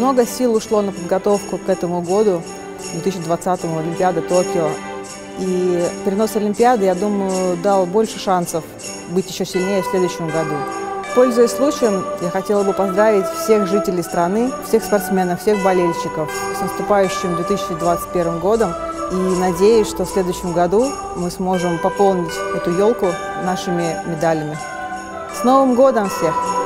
Много сил ушло на подготовку к этому году, 2020-му, Олимпиада Токио. И перенос Олимпиады, я думаю, дал больше шансов быть еще сильнее в следующем году. Пользуясь случаем, я хотела бы поздравить всех жителей страны, всех спортсменов, всех болельщиков с наступающим 2021 годом. И надеюсь, что в следующем году мы сможем пополнить эту елку нашими медалями. С Новым годом всех!